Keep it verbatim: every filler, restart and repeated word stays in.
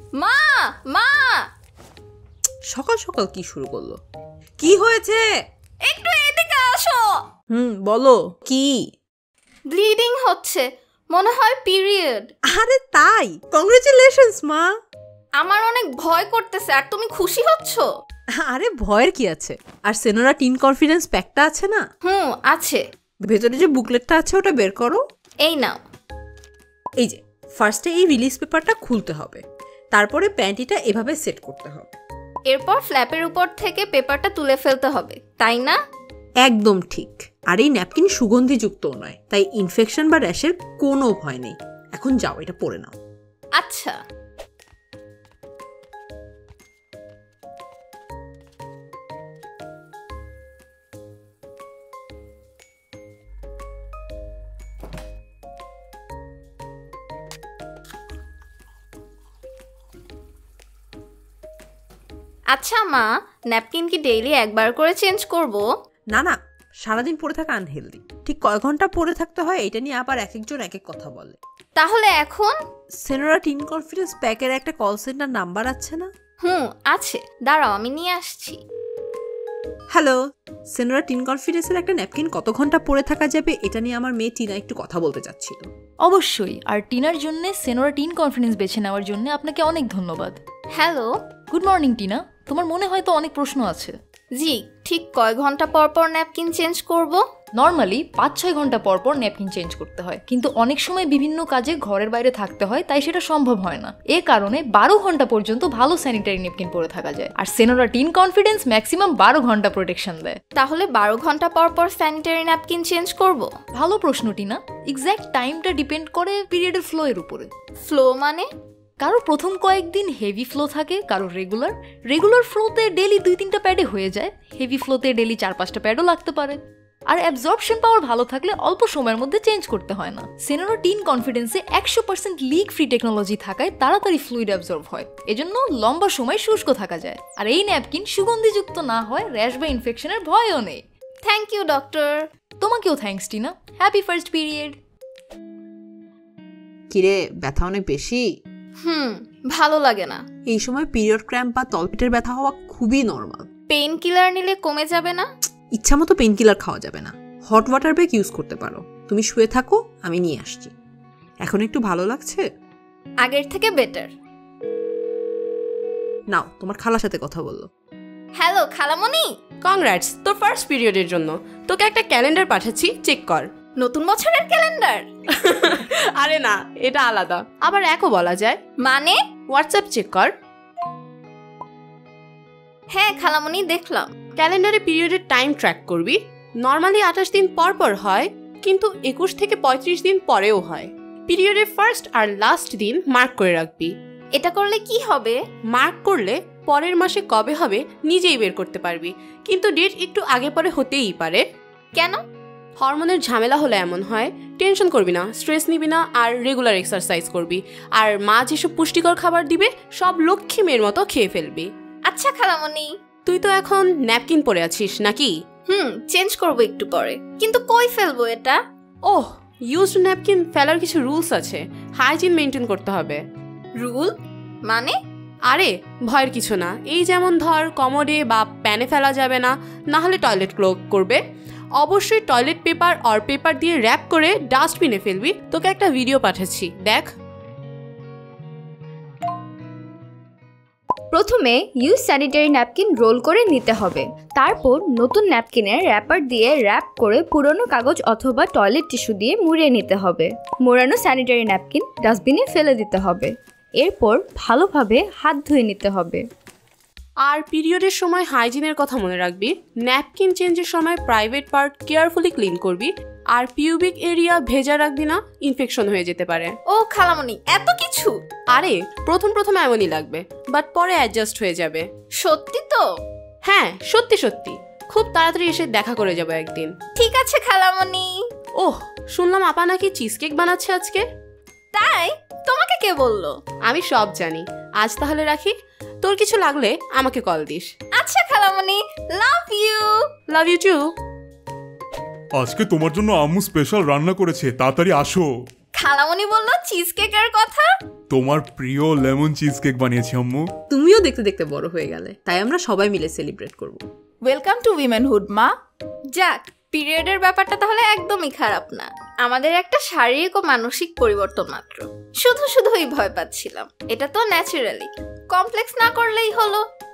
মা মা সকাল সকাল কি শুরু করলো? কি হয়েছে? একটু এদিকে আসো। হুম বলো কি? ব্লিডিং হচ্ছে, মনে হয় পিরিয়ড। আরে তাই? কংগ্রেচুলেশনস মা। আমার অনেক ভয় করতেছে, আর তুমি খুশি হচ্ছ? আরে ভয়ের কি আছে? আর সেনোরা টিন কনফিডেন্স প্যাকটা আছে না? হুম আছে। ভেতরে যে বুকলেটটা আছে ওটা বের করো। এই নাও। এই যে ফার্স্টে এই রিলিজ পেপারটা খুলতে হবে, তারপরে প্যান্টিটা এভাবে সেট করতে হবে, এরপর ফ্ল্যাপের উপর থেকে পেপারটা তুলে ফেলতে হবে, তাই না? একদম ঠিক। আর এই ন্যাপকিন সুগন্ধিযুক্তও নয়, তাই ইনফেকশন বা র্যাশের কোনো ভয় নেই। এখন যাও, এটা পরে নাও। আচ্ছা। আচ্ছা মা, ন্যাপকিন কি ডেইলি একবার করে চেঞ্জ করব? না না, সারাদিন পরে থাকা আনহেলদি। ঠিক কয় ঘন্টা পরে থাকতে হয় এটা নিয়ে আবার এক একজন এক এক কথা বলে। তাহলে এখন? সেনোরা টিন কনফিডেন্স প্যাকের একটা কল সেন্টার নাম্বার আছে না? হুম আছে, দাঁড়াও আমি নিয়ে আসছি। হ্যালো, সেনোরা টিন কনফিডেন্সের একটা ন্যাপকিন কত ঘন্টা পরে থাকা যাবে এটা নিয়ে আমার মেয়ে টিনা একটু কথা বলতে চাচ্ছিল। অবশ্যই। আর টিনার জন্য সেনোরা টিন কনফিডেন্স বেছে নেওয়ার জন্য আপনাকে অনেক ধন্যবাদ। হ্যালো। গুড মর্নিং টিনা, তোমার মনে হয় তো অনেক প্রশ্ন আছে। জি, ঠিক কয় ঘন্টা পর পর ন্যাপকিন চেঞ্জ করব? নর্মালি পাঁচ ছয় ঘন্টা পর পর ন্যাপকিন চেঞ্জ করতে হয়, কিন্তু অনেক সময় বিভিন্ন কাজে ঘরের বাইরে থাকতে হয়, তাই সেটা সম্ভব হয় না। এ কারণে বারো ঘন্টা পর্যন্ত ভালো স্যানিটারি ন্যাপকিন পরে থাকা যায়। আর সেনোরা টিন কনফিডেন্স ম্যাক্সিমাম বারো ঘন্টা প্রোটেকশন দেয়। তাহলে বারো ঘন্টা পর পর স্যানিটারি ন্যাপকিন চেঞ্জ করব? ভালো প্রশ্ন টিনা। এক্স্যাক্ট টাইমটা ডিপেন্ড করে পিরিয়ডের ফ্লো এর উপরে। ফ্লো মানে? কারো প্রথম কয়েকদিন হেভি ফ্লো থাকে, কারো রেগুলার। রেগুলার ফ্লোতে ডেলি দুই তিনটা প্যাডে হয়ে যায়, হেভি ফ্লোতে ডেলি চার পাঁচটা প্যাডও লাগতে পারে। আর অ্যাবজর্পশন পাওয়ার ভালো থাকলে অল্প সময়ের মধ্যে চেঞ্জ করতে হয় না। সেনোরা টিন কনফিডেন্সে একশো পার্সেন্ট লিক ফ্রি টেকনোলজি থাকায় তাড়াতাড়ি ফ্লুইড অ্যাবজর্ব হয়, এজন্য লম্বা সময় শুষ্ক থাকা যায়। আর এই ন্যাপকিন সুগন্ধিযুক্ত না হয়, র্যাশ বা ইনফেকশনের ভয়ও নেই। Thank you doctor. তোমাকেও thanks Tina. Happy first period. কিরে, ব্যথা অনেক বেশি? হুম, ভালো লাগে না। এই সময় পিরিয়ড ক্র্যাম্প বা তলপেটের ব্যথা হওয়া খুবই নর্মাল। পেইন কিলার নিলে কমে যাবে না? ইচ্ছা মতো পেইন কিলার খাওয়া যাবে না। হট ওয়াটার ব্যাগ ইউজ করতে পারো। তুমি শুয়ে থাকো, আমি নিয়ে আসছি। এখন একটু ভালো লাগছে? আগের থেকে বেটার। নাও, তোমার খালার সাথে কথা বললো। হ্যালো খালামণি। কংগ্রাটস তোর ফার্স্ট পিরিয়ডের জন্য। তোকে একটা ক্যালেন্ডার পাঠাচ্ছি, চেক কর। নতুন বছরের ক্যালেন্ডার? আরে না, এটা আলাদা। আবার একও বলা যায়। মানে? হোয়াটসঅ্যাপ চেক কর। হ্যাঁ খালামণি, দেখলাম। ক্যালেন্ডারে পিরিয়ডের টাইম ট্র্যাক করবি। নর্মালি আঠাশ দিন পর পর হয়, কিন্তু একুশ থেকে পঁয়ত্রিশ দিন পরেও হয়। পিরিয়ডের ফার্স্ট আর লাস্ট দিন মার্ক করে রাখবি। এটা করলে কি হবে? মার্ক করলে পরের মাসে কবে হবে নিজেই বের করতে পারবি, কিন্তু ডেট একটু আগে পরে হতেই পারে। কেন? হরমোনের ঝামেলা হলে এমন হয়। টেনশন করবি না, স্ট্রেস নিবি না, আর রেগুলার এক্সারসাইজ করবি। আর মা যেসব পুষ্টিকর খাবার দিবে সব লক্ষ্মী মেয়ের মতো খেয়ে ফেলবি। আচ্ছা খালামণি। তুই তো এখন ন্যাপকিন পরে আছিস নাকি? হুম, চেঞ্জ করবো একটু পরে, কিন্তু কই ফেলবো এটা? ওহ, ইউজড ন্যাপকিন ফেলার কিছু রুলস আছে, হাইজিন মেনটেন করতে হবে। রুল মানে? আরে ভয়ের কিছু না। এই যেমন ধর, কমোডে বা প্যানে ফেলা যাবে না, না হলে টয়লেট ক্লোগ করবে। অবশ্যই টয়লেট পেপার আর পেপার দিয়ে র্যাপ করে ডাস্টবিনে ফেলবি। তোকে একটা ভিডিও পাঠাচ্ছি, দেখ। প্রথমে ইউজ স্যানিটারি ন্যাপকিন রোল করে নিতে হবে। তারপর নতুন ন্যাপকিনের র্যাপার দিয়ে র্যাপ করে পুরনো কাগজ অথবা টয়লেট টিস্যু দিয়ে মুড়িয়ে নিতে হবে। মোড়ানো স্যানিটারি ন্যাপকিন ডাস্টবিনে ফেলে দিতে হবে। এরপর ভালোভাবে হাত ধুয়ে নিতে হবে। আর পিরিয়ডের সময় হাইজিনের কথা মনে রাখবি। ন্যাপকিন চেঞ্জের সময় প্রাইভেট পার্ট কেয়ারফুলি ক্লিন করবি। আর পিউবিক এরিয়া ভেজা রাখবি না, ইনফেকশন হয়ে যেতে পারে। ও খালামণি, এত কিছু? আরে প্রথম প্রথম এমনই লাগবে, বাট পরে অ্যাডজাস্ট হয়ে যাবে। সত্যি তো? হ্যাঁ সত্যি সত্যি। খুব তাড়াতাড়ি এসে দেখা করে যাবো একদিন। ঠিক আছে খালামণি। ওহ, শুনলাম আপা নাকি চিজ কেক বানাচ্ছে আজকে। তাই? তোমাকে কে বললো? আমি সব জানি। আজ তাহলে রাখি, তোর কিছু লাগলে আমাকে কল দিস। আচ্ছা খালামণি, love you. Love you too. আজকে তোমার জন্য আম্মু স্পেশাল রান্না করেছে, তাড়াতাড়ি আসো। খালামণি বললো চিজ কেকের কথা। তোমার প্রিয় লেমন চিজ কেক বানিয়েছি আম্মু। তুমিও দেখতে দেখতে বড় হয়ে গেলে, তাই আমরা সবাই মিলে সেলিব্রেট করব। ওয়েলকাম টু উইমেনহুড মা। যাক, পিরিয়ডের ব্যাপারটা তাহলে একদমই খারাপ না, আমাদের একটা শারীরিক ও মানসিক পরিবর্তন মাত্র। শুধু শুধুই ভয় পাচ্ছিলাম, এটা তো ন্যাচারালি, কমপ্লেক্স না করলেই হলো।